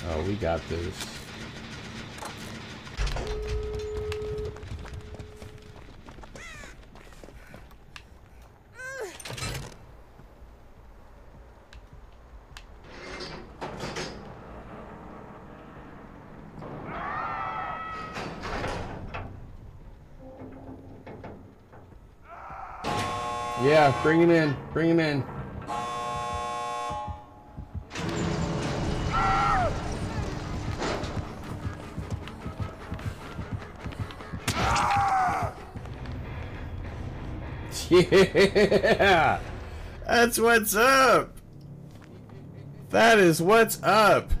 Oh, we got this. Yeah, bring him in. Bring him in. Yeah! That's what's up! That is what's up!